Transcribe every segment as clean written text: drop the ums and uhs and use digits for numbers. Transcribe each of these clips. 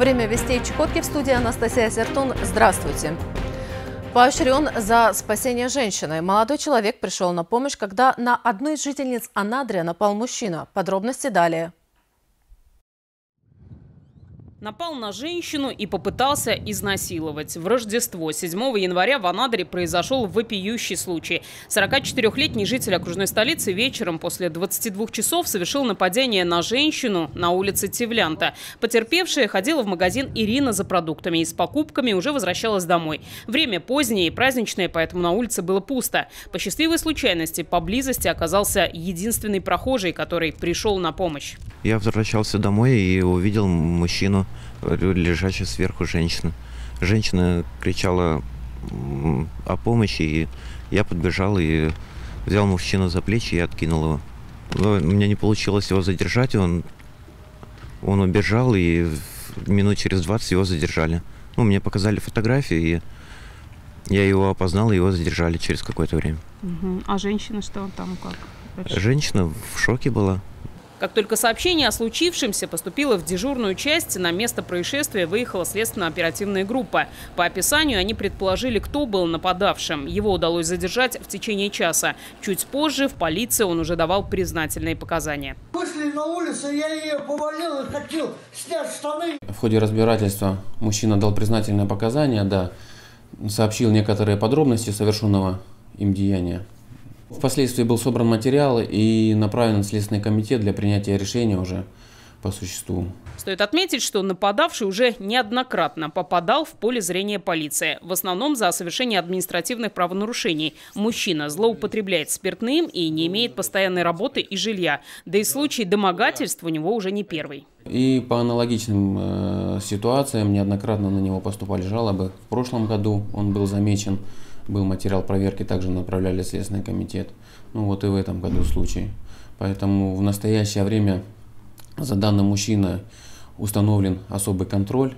Время вестей Чукотки, в студии Анастасия Сертун. Здравствуйте. Поощрен за спасение женщины. Молодой человек пришел на помощь, когда на одну из жительниц Анадрия напал мужчина. Подробности далее. Напал на женщину и попытался изнасиловать. В Рождество 7 января в Анадыре произошел вопиющий случай. 44-летний житель окружной столицы вечером после 22 часов совершил нападение на женщину на улице Тевлянта. Потерпевшая ходила в магазин «Ирина» за продуктами и с покупками уже возвращалась домой. Время позднее и праздничное, поэтому на улице было пусто. По счастливой случайности поблизости оказался единственный прохожий, который пришел на помощь. Я возвращался домой и увидел мужчину, лежащую сверху женщину. Женщина кричала о помощи, и я подбежал и взял мужчину за плечи и откинул его. Но у меня не получилось его задержать, он убежал, и минут через 20 его задержали. Мне показали фотографию, и я его опознал, и его задержали через какое-то время. А женщина что там как? Женщина в шоке была. Как только сообщение о случившемся поступило в дежурную часть, на место происшествия выехала следственно-оперативная группа. По описанию они предположили, кто был нападавшим. Его удалось задержать в течение часа. Чуть позже в полиции он уже давал признательные показания. Вышли на улицу, я ее повалил и хотел снять штаны. В ходе разбирательства мужчина дал признательные показания, сообщил некоторые подробности совершенного им деяния. Впоследствии был собран материал и направлен в Следственный комитет для принятия решения уже по существу. Стоит отметить, что нападавший уже неоднократно попадал в поле зрения полиции. В основном за совершение административных правонарушений. Мужчина злоупотребляет спиртным и не имеет постоянной работы и жилья. Да и случай домогательств у него уже не первый. И по аналогичным ситуациям неоднократно на него поступали жалобы. В прошлом году он был замечен. Был материал проверки, также направляли в Следственный комитет. И в этом году случай. Поэтому в настоящее время за данным мужчиной установлен особый контроль,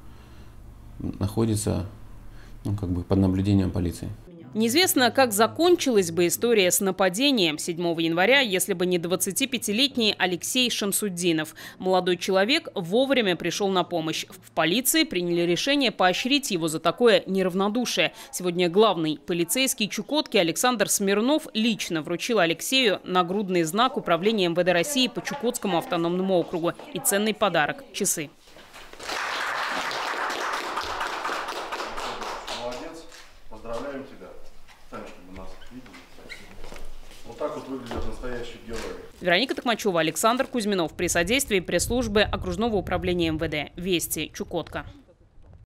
находится под наблюдением полиции. Неизвестно, как закончилась бы история с нападением 7 января, если бы не 25-летний Алексей Шамсуддинов. Молодой человек вовремя пришел на помощь. В полиции приняли решение поощрить его за такое неравнодушие. Сегодня главный полицейский Чукотки Александр Смирнов лично вручил Алексею нагрудный знак Управления МВД России по Чукотскому автономному округу и ценный подарок – часы. Молодец, поздравляем тебя. Встань, чтобы нас видели. Вот так вот выглядят настоящие герои. Вероника Токмачева, Александр Кузьминов при содействии пресс-службы окружного управления МВД. Вести, Чукотка.